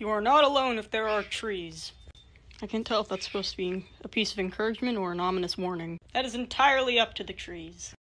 You are not alone if there are trees. I can't tell if that's supposed to be a piece of encouragement or an ominous warning. That is entirely up to the trees.